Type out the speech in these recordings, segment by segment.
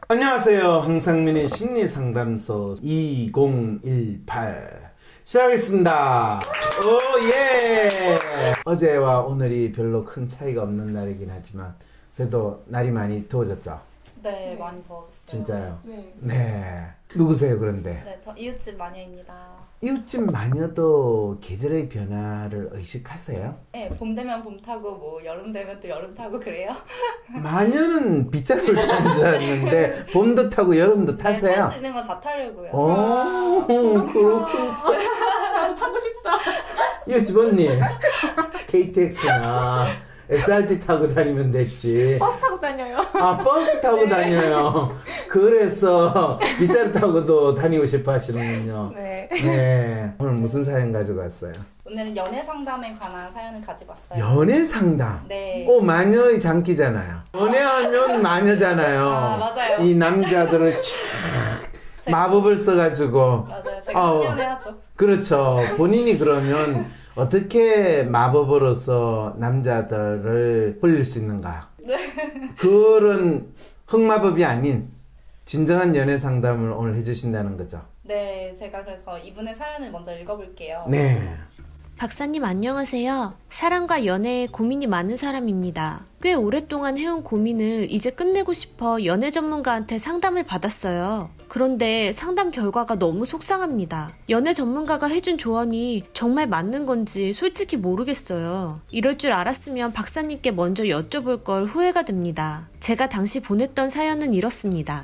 안녕하세요. 황상민의 심리상담소 2018 시작하겠습니다. 오, 예. 어제와 오늘이 별로 큰 차이가 없는 날이긴 하지만 그래도 날이 많이 더워졌죠? 네, 많이 더워졌어요. 진짜요? 네. 네. 누구세요, 그런데? 네, 저 이웃집 마녀입니다. 이웃집 마녀도 계절의 변화를 의식하세요? 네, 봄 되면 봄 타고 뭐 여름 되면 또 여름 타고 그래요. 마녀는 빗자루를 타는 줄 알았는데 봄도 타고 여름도 타세요? 네, 탈 수 있는 거 다 타려고요. 오, 그렇군. 나도 타고 싶다. 이웃집 언니 KTX나 SRT 타고 다니면 됐지. 버스 타고 다녀요. 아, 버스 타고 다녀요. 그래서 빗자루 타고도 다니고 싶어 하시는군요. 네. 네. 오늘 무슨 사연 가지고 왔어요? 오늘은 연애 상담에 관한 사연을 가지고 왔어요. 연애 상담? 네. 오, 마녀의 장기잖아요. 연애하면 마녀잖아요. 아, 맞아요. 이 남자들을 촥 마법을 써가지고. 맞아요. 제가 연애하죠. 그렇죠. 본인이 그러면 어떻게 마법으로서 남자들을 홀릴 수 있는가? 네. 그런 흑마법이 아닌 진정한 연애 상담을 오늘 해주신다는 거죠. 네, 제가 그래서 이분의 사연을 먼저 읽어볼게요. 네. 박사님 안녕하세요. 사랑과 연애에 고민이 많은 사람입니다. 꽤 오랫동안 해온 고민을 이제 끝내고 싶어 연애 전문가한테 상담을 받았어요. 그런데 상담 결과가 너무 속상합니다. 연애 전문가가 해준 조언이 정말 맞는 건지 솔직히 모르겠어요. 이럴 줄 알았으면 박사님께 먼저 여쭤볼 걸 후회가 됩니다. 제가 당시 보냈던 사연은 이렇습니다.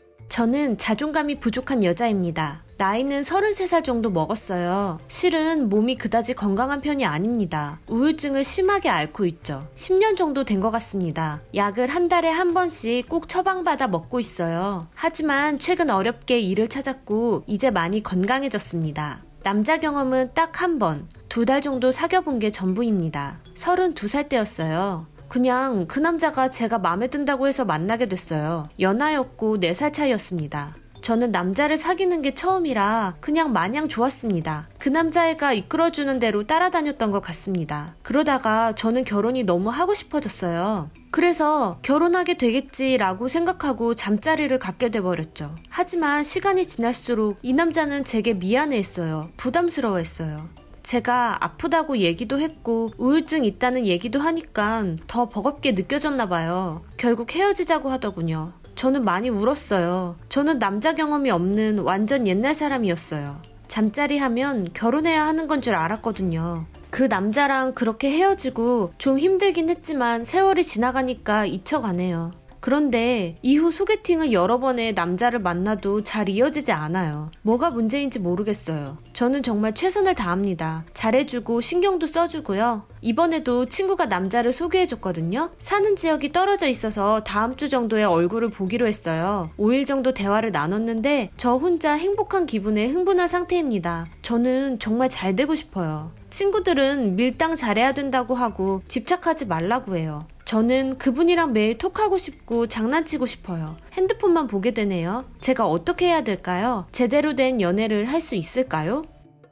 저는 자존감이 부족한 여자입니다. 나이는 33살 정도 먹었어요. 실은 몸이 그다지 건강한 편이 아닙니다. 우울증을 심하게 앓고 있죠. 10년 정도 된 것 같습니다. 약을 한 달에 한 번씩 꼭 처방받아 먹고 있어요. 하지만 최근 어렵게 일을 찾았고 이제 많이 건강해졌습니다. 남자 경험은 딱 한 번, 2달 정도 사귀어본 게 전부입니다. 32살 때였어요. 그냥 그 남자가 제가 마음에 든다고 해서 만나게 됐어요. 연하였고 4살 차이였습니다. 저는 남자를 사귀는 게 처음이라 그냥 마냥 좋았습니다. 그 남자애가 이끌어주는 대로 따라다녔던 것 같습니다. 그러다가 저는 결혼이 너무 하고 싶어졌어요. 그래서 결혼하게 되겠지라고 생각하고 잠자리를 갖게 돼버렸죠. 하지만 시간이 지날수록 이 남자는 제게 미안해했어요. 부담스러워했어요. 제가 아프다고 얘기도 했고 우울증 있다는 얘기도 하니까 더 버겁게 느껴졌나 봐요. 결국 헤어지자고 하더군요. 저는 많이 울었어요. 저는 남자 경험이 없는 완전 옛날 사람이었어요. 잠자리 하면 결혼해야 하는 건 줄 알았거든요. 그 남자랑 그렇게 헤어지고 좀 힘들긴 했지만 세월이 지나가니까 잊혀가네요. 그런데 이후 소개팅을 여러 번의 남자를 만나도 잘 이어지지 않아요. 뭐가 문제인지 모르겠어요. 저는 정말 최선을 다합니다. 잘해주고 신경도 써주고요. 이번에도 친구가 남자를 소개해줬거든요. 사는 지역이 떨어져 있어서 다음 주 정도에 얼굴을 보기로 했어요. 5일 정도 대화를 나눴는데 저 혼자 행복한 기분에 흥분한 상태입니다. 저는 정말 잘 되고 싶어요. 친구들은 밀당 잘해야 된다고 하고 집착하지 말라고 해요. 저는 그분이랑 매일 톡하고 싶고 장난치고 싶어요. 핸드폰만 보게 되네요. 제가 어떻게 해야 될까요? 제대로 된 연애를 할 수 있을까요?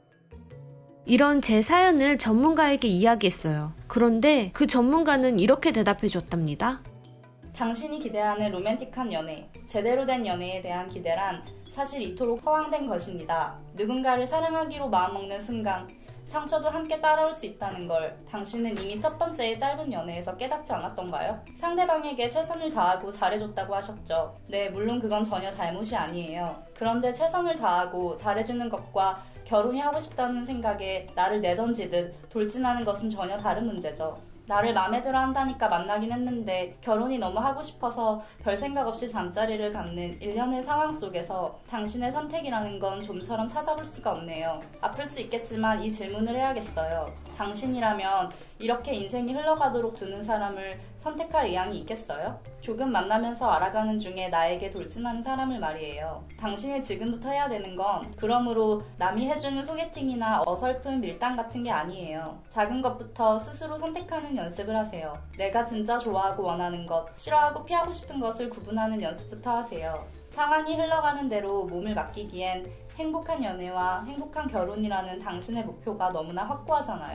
이런 제 사연을 전문가에게 이야기했어요. 그런데 그 전문가는 이렇게 대답해 줬답니다. 당신이 기대하는 로맨틱한 연애, 제대로 된 연애에 대한 기대란 사실 이토록 허황된 것입니다. 누군가를 사랑하기로 마음먹는 순간 상처도 함께 따라올 수 있다는 걸 당신은 이미 첫 번째의 짧은 연애에서 깨닫지 않았던가요? 상대방에게 최선을 다하고 잘해줬다고 하셨죠. 네, 물론 그건 전혀 잘못이 아니에요. 그런데 최선을 다하고 잘해주는 것과 결혼이 하고 싶다는 생각에 나를 내던지듯 돌진하는 것은 전혀 다른 문제죠. 나를 맘에 들어 한다니까 만나긴 했는데 결혼이 너무 하고 싶어서 별 생각 없이 잠자리를 갖는 일련의 상황 속에서 당신의 선택이라는 건 좀처럼 찾아볼 수가 없네요. 아플 수 있겠지만 이 질문을 해야겠어요. 당신이라면 이렇게 인생이 흘러가도록 두는 사람을 선택할 의향이 있겠어요? 조금 만나면서 알아가는 중에 나에게 돌진하는 사람을 말이에요. 당신이 지금부터 해야 되는 건 그러므로 남이 해주는 소개팅이나 어설픈 밀당 같은 게 아니에요. 작은 것부터 스스로 선택하는 연습을 하세요. 내가 진짜 좋아하고 원하는 것, 싫어하고 피하고 싶은 것을 구분하는 연습부터 하세요. 상황이 흘러가는 대로 몸을 맡기기엔 행복한 연애와 행복한 결혼이라는 당신의 목표가 너무나 확고하잖아요.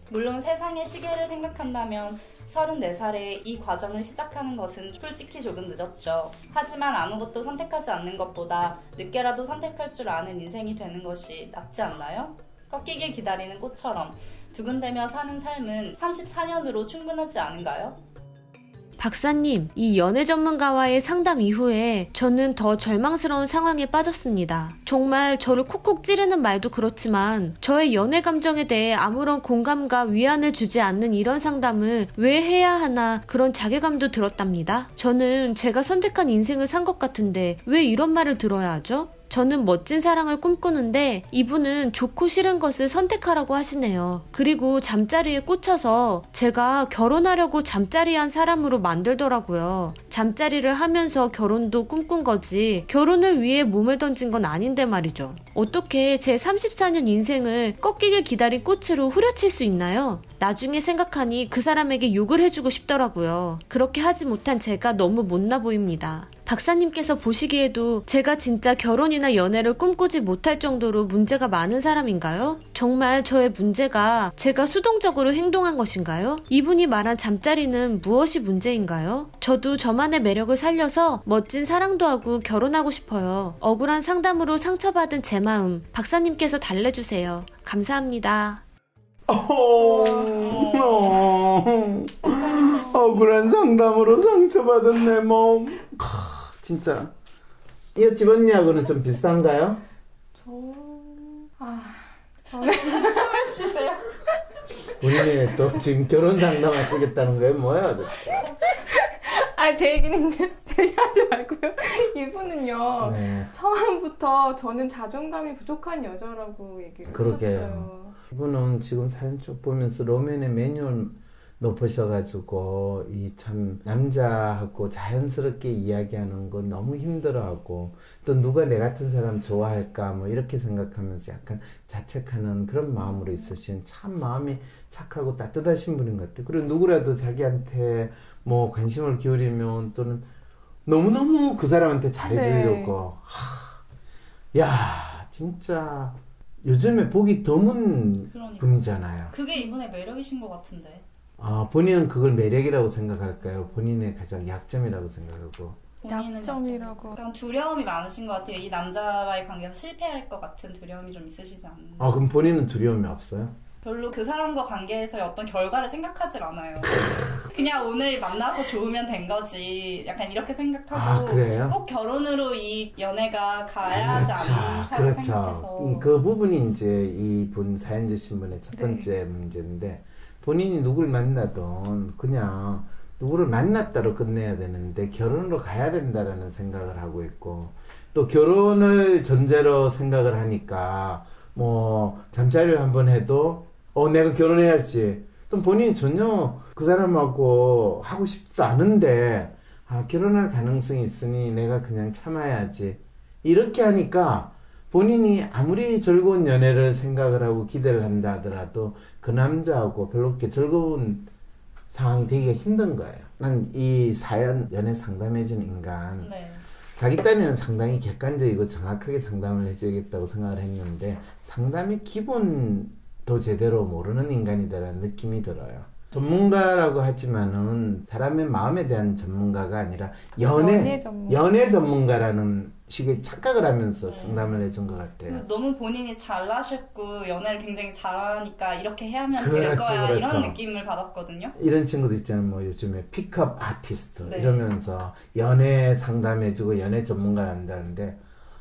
물론 세상의 시계를 생각한다면 34살에 이 과정을 시작하는 것은 솔직히 조금 늦었죠. 하지만 아무것도 선택하지 않는 것보다 늦게라도 선택할 줄 아는 인생이 되는 것이 낫지 않나요? 꺾이길 기다리는 꽃처럼 두근대며 사는 삶은 34년으로 충분하지 않은가요? 박사님, 이 연애 전문가와의 상담 이후에 저는 더 절망스러운 상황에 빠졌습니다. 정말 저를 콕콕 찌르는 말도 그렇지만 저의 연애 감정에 대해 아무런 공감과 위안을 주지 않는 이런 상담을 왜 해야 하나 그런 자괴감도 들었답니다. 저는 제가 선택한 인생을 산 것 같은데 왜 이런 말을 들어야 하죠? 저는 멋진 사랑을 꿈꾸는데 이분은 좋고 싫은 것을 선택하라고 하시네요. 그리고 잠자리에 꽂혀서 제가 결혼하려고 잠자리한 사람으로 만들더라고요. 잠자리를 하면서 결혼도 꿈꾼 거지 결혼을 위해 몸을 던진 건 아닌데 말이죠. 어떻게 제 34년 인생을 꺾이길 기다린 꽃으로 후려칠 수 있나요? 나중에 생각하니 그 사람에게 욕을 해주고 싶더라고요. 그렇게 하지 못한 제가 너무 못나 보입니다. 박사님께서 보시기에도 제가 진짜 결혼이나 연애를 꿈꾸지 못할 정도로 문제가 많은 사람인가요? 정말 저의 문제가 제가 수동적으로 행동한 것인가요? 이분이 말한 잠자리는 무엇이 문제인가요? 저도 저만의 매력을 살려서 멋진 사랑도 하고 결혼하고 싶어요. 억울한 상담으로 상처받은 제 마음 박사님께서 달래주세요. 감사합니다. 억울한 상담으로 상처받은 내 몸. 진짜. 이 집언니하고는 좀 비슷한가요? 저는 숨을 쉬세요. 본인이 또 지금 결혼 상담하시겠다는 거예요? 뭐야 도대체? 제 얘기는 제 얘기 하지 말고요. 이분은요. 네. 처음부터 저는 자존감이 부족한 여자라고 얘기를 그러게요. 하셨어요. 이분은 지금 사연 쭉 보면서 로맨의 매뉴얼 높으셔가지고 이 참 남자하고 자연스럽게 이야기하는 거 너무 힘들어하고 또 누가 내 같은 사람 좋아할까 뭐 이렇게 생각하면서 약간 자책하는 그런 마음으로 있으신 참 마음이 착하고 따뜻하신 분인 것 같아요. 그리고 누구라도 자기한테 뭐 관심을 기울이면 또는 너무너무 그 사람한테 잘해주려고 야 진짜 요즘에 보기 드문 그러니까. 분이잖아요. 그게 이분의 매력이신 것 같은데. 본인은 그걸 매력이라고 생각할까요? 본인의 가장 약점이라고 생각하고. 본인은 약점이라고. 약간 두려움이 많으신 것 같아요. 이 남자와의 관계가 실패할 것 같은 두려움이 좀 있으시지 않나요? 그럼 본인은 두려움이 없어요? 별로 그 사람과 관계에서의 어떤 결과를 생각하질 않아요. 그냥 오늘 만나서 좋으면 된 거지. 약간 이렇게 생각하고 그래요? 꼭 결혼으로 이 연애가 가야 하지 않는 사람 그렇죠. 생각해서. 그 부분이 이제 이분 사연 주신 분의 첫 번째 문제인데 본인이 누굴 만나든 그냥 누구를 만났다로 끝내야 되는데 결혼으로 가야 된다라는 생각을 하고 있고 또 결혼을 전제로 생각을 하니까 뭐 잠자리를 한번 해도 내가 결혼해야지 또 본인이 전혀 그 사람하고 하고 싶지도 않은데 결혼할 가능성이 있으니 내가 그냥 참아야지 이렇게 하니까 본인이 아무리 즐거운 연애를 생각을 하고 기대를 한다 하더라도 그 남자하고 별로 그렇게 즐거운 상황이 되기가 힘든 거예요. 난 이 사연 연애 상담해준 인간 네. 자기 딴에는 상당히 객관적이고 정확하게 상담을 해줘야겠다고 생각을 했는데 상담의 기본도 제대로 모르는 인간이다라는 느낌이 들어요. 전문가라고 하지만은 사람의 마음에 대한 전문가가 아니라 연애 전문가라는 식의 착각을 하면서 상담을 해준 것 같아요. 너무 본인이 잘나셨고 연애를 굉장히 잘하니까 이렇게 해야면 될 거야 이런 느낌을 받았거든요. 이런 친구들 있잖아요. 뭐 요즘에 픽업 아티스트 이러면서 연애 상담해주고 연애 전문가를 한다는데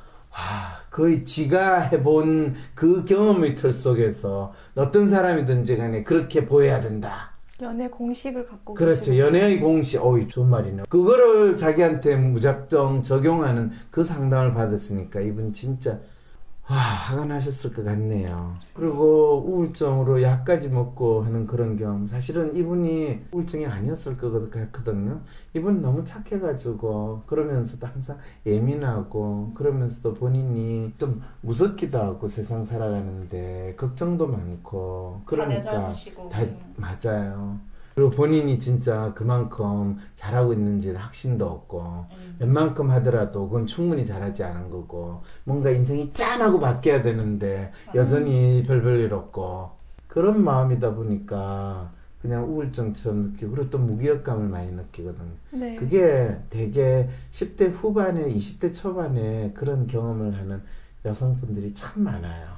거의 지가 해본 그 경험의 틀 속에서 어떤 사람이든지 간에 그렇게 보여야 된다. 연애 공식을 갖고 그렇죠. 계시고. 연애의 공식. 좋은 말이네. 그거를 자기한테 무작정 적용하는 그 상담을 받았으니까 이분 진짜 화가 나셨을 것 같네요. 그리고 우울증으로 약까지 먹고 하는 그런 경험. 사실은 이분이 우울증이 아니었을 것 같거든요. 이분 너무 착해가지고 그러면서도 항상 예민하고 그러면서도 본인이 좀 무섭기도 하고 세상 살아가는데 걱정도 많고 그러니까 다 맞아요. 그리고 본인이 진짜 그만큼 잘하고 있는지를 확신도 없고 웬만큼 하더라도 그건 충분히 잘하지 않은 거고 뭔가 인생이 짠하고 바뀌어야 되는데 여전히 별볼일 없고 그런 마음이다 보니까 그냥 우울증처럼 느끼고 그리고 또 무기력감을 많이 느끼거든. 네. 그게 되게 10대 후반에 20대 초반에 그런 경험을 하는 여성분들이 참 많아요.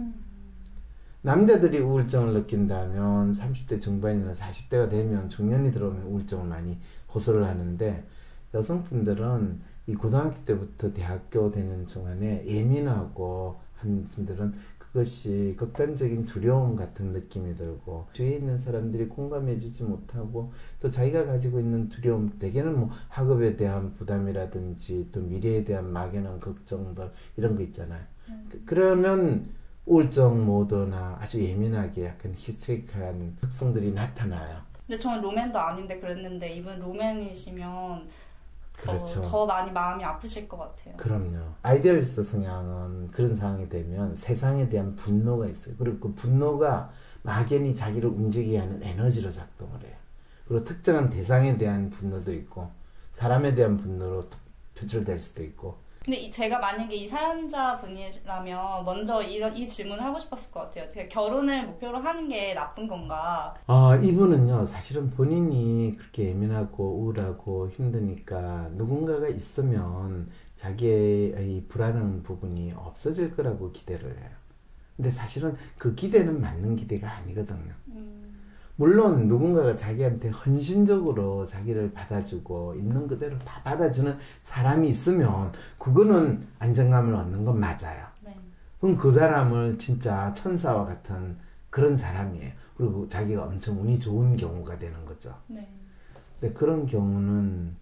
남자들이 우울증을 느낀다면 30대 중반이나 40대가 되면 중년이 들어오면 우울증을 많이 호소를 하는데 여성분들은 이 고등학교 때부터 대학교 되는 중간에 예민하고 한 분들은 그것이 극단적인 두려움 같은 느낌이 들고 주위에 있는 사람들이 공감해주지 못하고 또 자기가 가지고 있는 두려움 대개는 뭐 학업에 대한 부담이라든지 또 미래에 대한 막연한 걱정들 이런 거 있잖아요. 그러면 우울증 모드나 아주 예민하게 약간 히스테릭한 특성들이 나타나요. 근데 저는 로맨도 아닌데 그랬는데 이분 로맨이시면 그렇죠. 더 많이 마음이 아프실 것 같아요. 그럼요. 아이디얼리스트 성향은 그런 상황이 되면 세상에 대한 분노가 있어요. 그리고 그 분노가 막연히 자기를 움직이게 하는 에너지로 작동을 해요. 그리고 특정한 대상에 대한 분노도 있고 사람에 대한 분노로 표출될 수도 있고. 근데 제가 만약에 이 사연자 분이라면 먼저 이 질문을 하고 싶었을 것 같아요. 제가 결혼을 목표로 하는 게 나쁜 건가? 이분은요, 사실은 본인이 그렇게 예민하고 우울하고 힘드니까 누군가가 있으면 자기의 이 불안한 부분이 없어질 거라고 기대를 해요. 근데 사실은 그 기대는 맞는 기대가 아니거든요. 물론 누군가가 자기한테 헌신적으로 자기를 받아주고 있는 그대로 다 받아주는 사람이 있으면 그거는 안정감을 얻는 건 맞아요. 네. 그럼 그 사람을 진짜 천사와 같은 그런 사람이에요. 그리고 자기가 엄청 운이 좋은 경우가 되는 거죠. 네. 근데 그런 경우는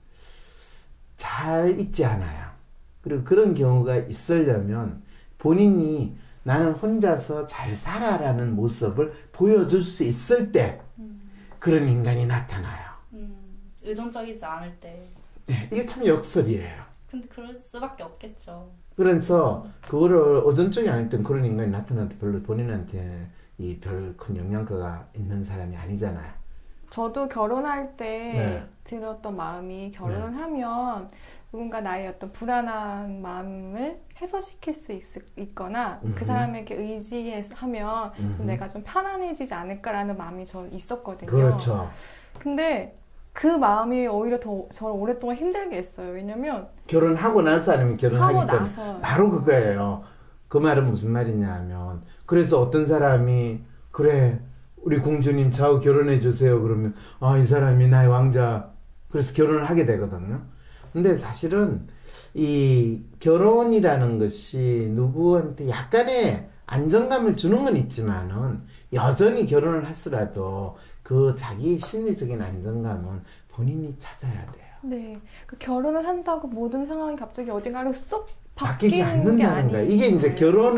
잘 있지 않아요. 그리고 그런 경우가 있으려면 본인이 나는 혼자서 잘 살아라는 모습을 보여줄 수 있을 때 그런 인간이 나타나요. 의존적이지 않을 때. 네, 이게 참 역설이에요. 근데 그럴 수밖에 없겠죠. 그래서 그거를 의존적이 아닐 땐 그런 인간이 나타나도 별로 본인한테 이 별 큰 영향가가 있는 사람이 아니잖아요. 저도 결혼할 때 네. 들었던 마음이 결혼을 하면 누군가 나의 어떤 불안한 마음을 해소시킬 수 있거나 그 사람에게 의지하면 좀 내가 좀 편안해지지 않을까라는 마음이 저 있었거든요. 그렇죠. 근데 그 마음이 오히려 더 저를 오랫동안 힘들게 했어요. 왜냐면 결혼하고 나서 아니면 결혼하기 하고 전에 나서 바로 그거예요. 그 말은 무슨 말이냐 하면 그래서 어떤 사람이 그래 우리 공주님 저하고 결혼해 주세요 그러면 이 사람이 나의 왕자 그래서 결혼을 하게 되거든요. 근데 사실은 이 결혼이라는 것이 누구한테 약간의 안정감을 주는 건 있지만은 여전히 결혼을 하더라도 그 자기 심리적인 안정감은 본인이 찾아야 돼요. 네, 그 결혼을 한다고 모든 상황이 갑자기 어딘가로 쏙 바뀌지 바뀌는 게 않는다는 거야. 아니에요. 이게 이제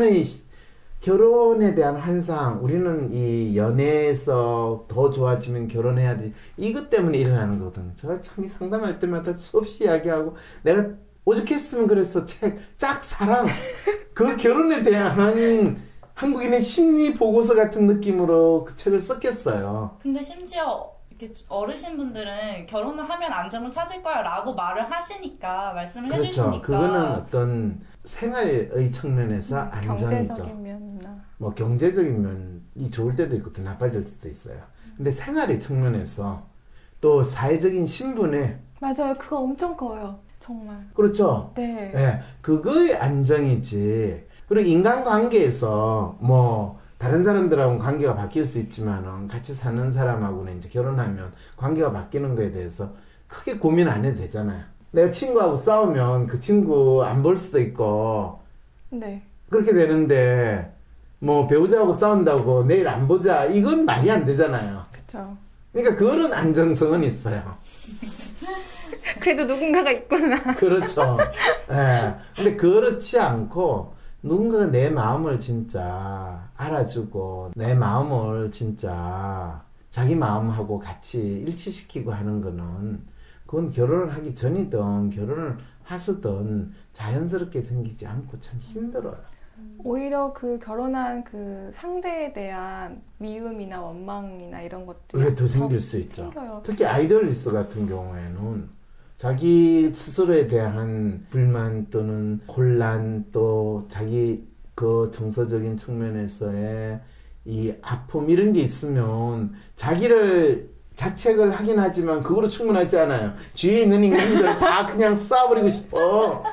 결혼에 대한 환상, 우리는 이 연애에서 더 좋아지면 결혼해야 돼. 이것 때문에 일어나는 거거든. 제가 참 이 상담할 때마다 수없이 이야기하고, 내가 오죽했으면 그랬어. 짝사랑. 그 결혼에 대한 한국인의 심리 보고서 같은 느낌으로 그 책을 썼겠어요. 근데 심지어 이렇게 어르신분들은 결혼을 하면 안정을 찾을 거야 라고 말을 하시니까 말씀을 그렇죠. 해주시니까 그거는 어떤 생활의 측면에서 안정이죠. 경제적인 면이나 뭐 경제적인 면이 좋을 때도 있고 또 나빠질 때도 있어요. 근데 생활의 측면에서 또 사회적인 신분에 맞아요. 그거 엄청 커요. 정말. 그렇죠. 네. 네, 그거의 안정이지. 그리고 인간관계에서 뭐 다른 사람들하고는 관계가 바뀔 수 있지만은 같이 사는 사람하고는 이제 결혼하면 관계가 바뀌는 거에 대해서 크게 고민 안 해도 되잖아요. 내가 친구하고 싸우면 그 친구 안 볼 수도 있고 네. 그렇게 되는데 뭐 배우자하고 싸운다고 내일 안 보자 이건 말이 안 되잖아요. 그렇죠. 그러니까 그런 안정성은 있어요. 그래도 누군가가 있구나. 그렇죠. 예. 근데 그렇지 않고 누군가가 내 마음을 진짜 알아주고 내 마음을 진짜 자기 마음하고 같이 일치시키고 하는 거는 그건 결혼을 하기 전이든 결혼을 하시든 자연스럽게 생기지 않고 참 힘들어요. 오히려 그 결혼한 그 상대에 대한 미움이나 원망이나 이런 것들이 그게 더 생길 수 있죠. 생겨요. 특히 아이돌리스트 같은 경우에는 자기 스스로에 대한 불만 또는 혼란 또 자기 그 정서적인 측면에서의 이 아픔 이런 게 있으면 자기를 자책을 하긴 하지만 그거로 충분하지 않아요. 주위에 있는 인간들 다 그냥 쏴버리고 싶어.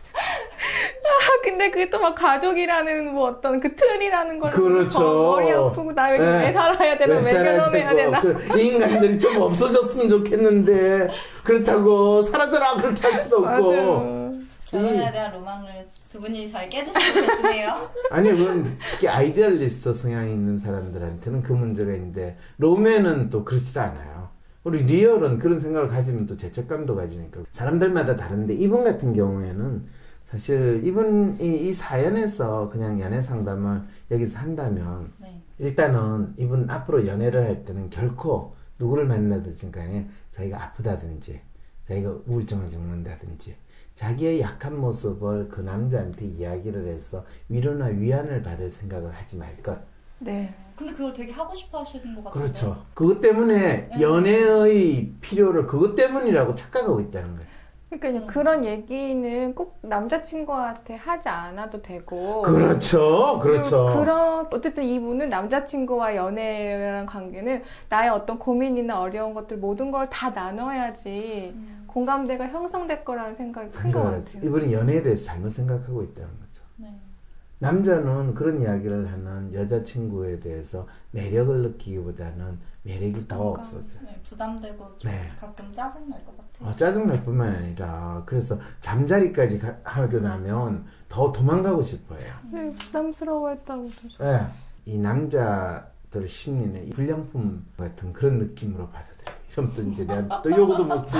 근데 그게 또 막 가족이라는 뭐 어떤 그 틀이라는 걸 그렇죠. 머리 아프고 나 여기 왜 살아야 되나, 왜 결혼해야 되나. 이 인간들이 좀 없어졌으면 좋겠는데 그렇다고 사라져라 그렇게 할 수도 없고. 결혼에 대한 로망을 두 분이 잘 깨주시고 계시네요. 아니 그건 특히 아이디얼리스트 성향이 있는 사람들한테는 그 문제가 있는데 로맨은 또 그렇지도 않아요. 우리 리얼은 그런 생각을 가지면 또 죄책감도 가지니까 사람들마다 다른데 이분 같은 경우에는 사실 이분이 이 사연에서 그냥 연애 상담을 여기서 한다면 네. 일단은 이분 앞으로 연애를 할 때는 결코 누구를 만나든지 간에 자기가 아프다든지 자기가 우울증을 겪는다든지 자기의 약한 모습을 그 남자한테 이야기를 해서 위로나 위안을 받을 생각을 하지 말 것. 네. 근데 그걸 되게 하고 싶어 하시는 것 같은데. 그렇죠. 그것 때문에 연애의 필요를 그것 때문이라고 착각하고 있다는 거예요. 그러니까 그런 얘기는 꼭 남자친구한테 하지 않아도 되고. 그렇죠. 그렇죠. 그런 어쨌든 이분은 남자친구와 연애랑 관계는 나의 어떤 고민이나 어려운 것들 모든 걸 다 나눠야지 공감대가 형성될 거라는 생각이 큰 것 같아요. 이분이 연애에 대해서 잘못 생각하고 있다는 거죠. 네. 남자는 그런 이야기를 하는 여자친구에 대해서 매력을 느끼기보다는 매력이 더 없어져. 네, 부담되고 좀 네. 가끔 짜증날 것 같아요. 짜증날 뿐만 아니라 그래서 잠자리까지 하고 나면 더 도망가고 싶어요. 네, 부담스러워했다고. 네. 이 남자들 심리는 불량품 같은 그런 느낌으로 받아들여요. 이러면 또 이제 내가 또 요거도 먹지.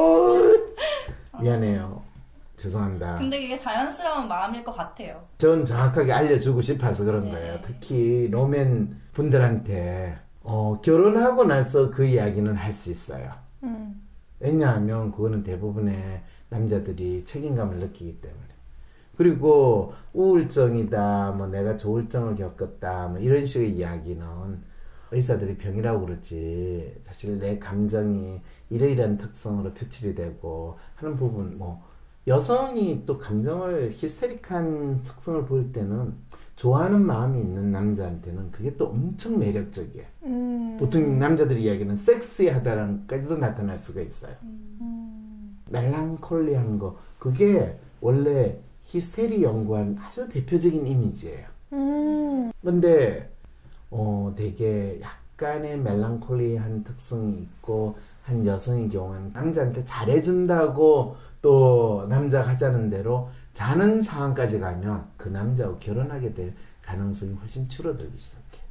미안해요. 죄송합니다. 근데 이게 자연스러운 마음일 것 같아요. 전 정확하게 알려주고 싶어서 그런 네. 거예요. 특히 로맨 분들한테 결혼하고 나서 그 이야기는 할 수 있어요. 왜냐하면 그거는 대부분의 남자들이 책임감을 느끼기 때문에. 그리고 우울증이다, 뭐 내가 조울증을 겪었다, 뭐 이런 식의 이야기는 의사들이 병이라고 그러지 사실 내 감정이 이러이러한 특성으로 표출이 되고 하는 부분, 뭐 여성이 또 감정을 히스테릭한 특성을 보일 때는 좋아하는 마음이 있는 남자한테는 그게 또 엄청 매력적이에요. 보통 남자들이 이야기는 섹시하다는 것까지도 나타날 수가 있어요. 멜랑콜리한 거, 그게 원래 히스테리 연구한 아주 대표적인 이미지예요. 근데 되게 약간의 멜랑콜리한 특성이 있고 한 여성의 경우는 남자한테 잘해준다고 또 남자가 하자는 대로 자는 상황까지 가면 그 남자하고 결혼하게 될 가능성이 훨씬 줄어들기 시작해요.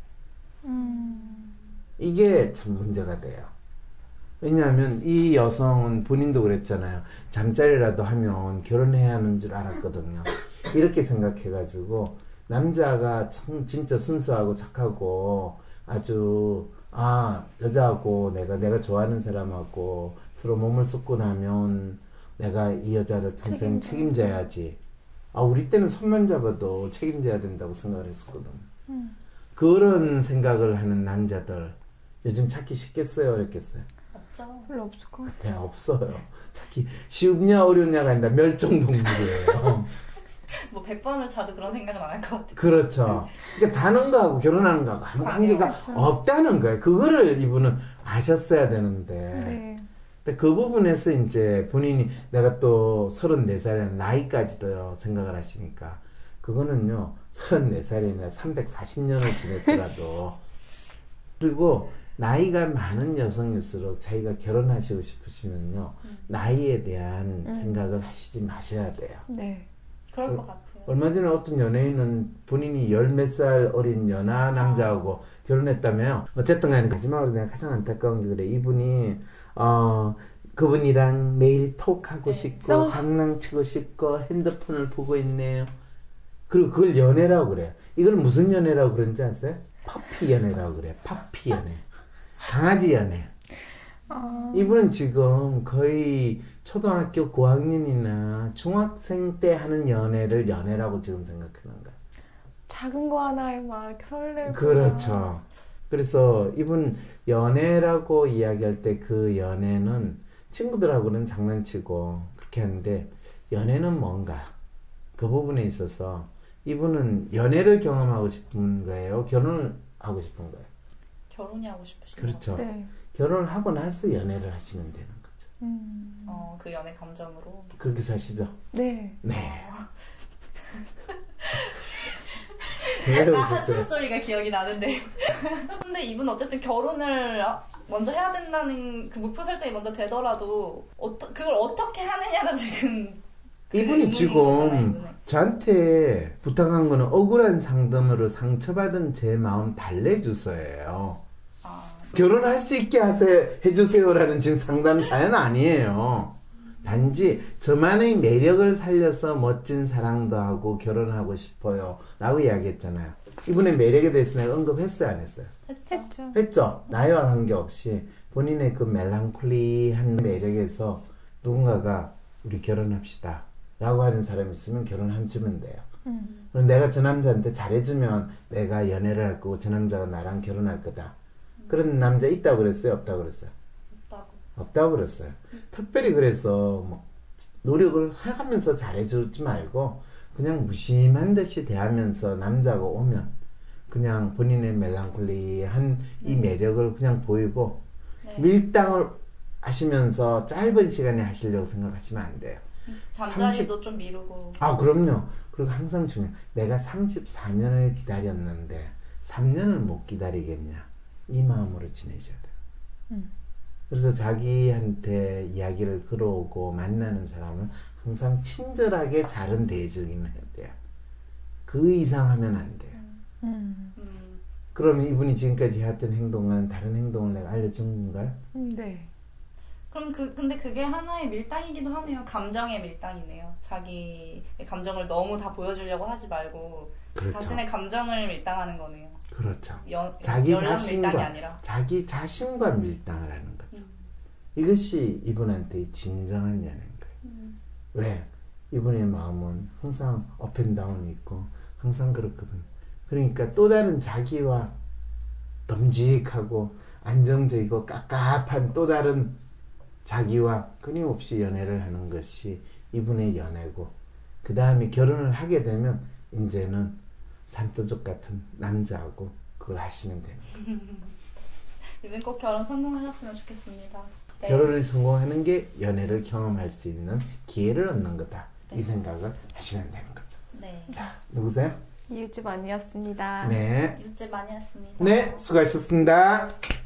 이게 참 문제가 돼요. 왜냐하면 이 여성은 본인도 그랬잖아요. 잠자리라도 하면 결혼해야 하는 줄 알았거든요. 이렇게 생각해가지고 남자가 참 진짜 순수하고 착하고 아주 여자하고 내가 좋아하는 사람하고 서로 몸을 쏟고 나면 내가 이 여자를 평생 책임져야지. 우리 때는 손만 잡아도 책임져야 된다고 생각을 했었거든. 그런 생각을 하는 남자들 요즘 찾기 쉽겠어요, 어렵겠어요? 없죠. 별로 없을 것 같아요. 네, 없어요. 찾기 쉽냐 어렵냐가 아니라 멸종동물이에요. 뭐 100번을 자도 그런 생각은 안 할 것 같아요. 그렇죠. 그러니까 자는 거하고 결혼하는 거하고 아무 관계가 그렇죠. 없다는 거예요. 그거를 이분은 아셨어야 되는데. 네. 근데 그 부분에서 이제 본인이 내가 또 34살이라는 나이까지도 생각을 하시니까 그거는요 34살이나 340년을 지냈더라도 그리고 나이가 많은 여성일수록 자기가 결혼하시고 싶으시면요 나이에 대한 생각을 하시지 마셔야 돼요. 네. 그럴 것 같아요. 얼마 전에 어떤 연예인은 본인이 10몇 살 어린 연하 남자하고 결혼했다며요. 어쨌든 간에 마지막으로 내가 가장 안타까운 게 그래. 이분이 그분이랑 매일 톡하고 싶고 장난치고 싶고 핸드폰을 보고 있네요. 그리고 그걸 연애라고 그래요. 이걸 무슨 연애라고 그런지 아세요? 퍼피 연애라고 그래요. 퍼피 연애. 강아지 연애. 이분은 지금 거의 초등학교 고학년이나 중학생 때 하는 연애를 연애라고 지금 생각하는 거야. 작은 거 하나에 막 이렇게 설레고. 그렇죠. 그래서 이분 연애라고 이야기할 때 그 연애는 친구들하고는 장난치고 그렇게 하는데 연애는 뭔가 그 부분에 있어서 이분은 연애를 경험하고 싶은 거예요? 결혼을 하고 싶은 거예요? 결혼이 하고 싶으신 그렇죠. 네. 결혼을 하고 나서 연애를 하시면 되는 거죠. 그 연애 감정으로. 그렇게 사시죠? 네. 네. 약간 핫슨 소리가 기억이 나는데. 근데 이분 어쨌든 결혼을 먼저 해야 된다는 그 목표 설정이 먼저 되더라도 그걸 어떻게 하느냐가 지금 이분이 지금 거잖아요, 저한테 부탁한 거는 억울한 상담으로 상처받은 제 마음 달래주소예요. 결혼할 수 있게 해주세요라는 지금 상담 사연 아니에요. 단지 저만의 매력을 살려서 멋진 사랑도 하고 결혼하고 싶어요 라고 이야기했잖아요. 이분의 매력에 대해서 내가 언급했어요, 안 했어요? 했죠. 했죠. 나이와 관계없이 본인의 그 멜랑콜리한 매력에서 누군가가 우리 결혼합시다 라고 하는 사람이 있으면 결혼해주면 돼요. 그럼 내가 저 남자한테 잘해주면 내가 연애를 할 거고 저 남자가 나랑 결혼할 거다. 그런 남자 있다고 그랬어요? 없다고 그랬어요? 없다고 그랬어요. 특별히 그래서 뭐 노력을 해가면서 잘해주지 말고 그냥 무심한 듯이 대하면서 남자가 오면 그냥 본인의 멜랑콜리한 이 매력을 그냥 보이고 밀당을 하시면서 짧은 시간에 하시려고 생각하시면 안 돼요. 잠자리도 좀 미루고. 그럼요. 그리고 항상 중요해. 내가 34년을 기다렸는데 3년을 못 기다리겠냐. 이 마음으로 지내셔야 돼요. 그래서 자기한테 이야기를 걸어오고 만나는 사람은 항상 친절하게 잘은 대해주기는 해야 돼요. 그 이상 하면 안 돼요. 그러면 이분이 지금까지 해왔던 행동은 다른 행동을 내가 알려준 건가요? 네. 그럼 근데 그게 하나의 밀당이기도 하네요. 감정의 밀당이네요. 자기 감정을 너무 다 보여주려고 하지 말고 그렇죠. 자신의 감정을 밀당하는 거네요. 그렇죠. 자기 밀당이 아니라. 자기 자신과 밀당을 하는 거죠. 이것이 이분한테 진정한 연애인 거예요. 왜? 이분의 마음은 항상 업앤다운이 있고 항상 그렇거든. 그러니까 또 다른 자기와 덤직하고 안정적이고 깝깝한 또 다른 자기와 끊임없이 연애를 하는 것이 이분의 연애고, 그 다음에 결혼을 하게 되면 이제는 산도족 같은 남자하고 그걸 하시면 되는 거죠. 이분 꼭 결혼 성공하셨으면 좋겠습니다. 네. 결혼을 성공하는 게 연애를 경험할 수 있는 기회를 얻는 거다. 이 생각을 하시면 되는 거죠. 네. 자, 누구세요? 이웃집 언니였습니다. 네. 일찍 많이 했습니다. 네, 수고하셨습니다.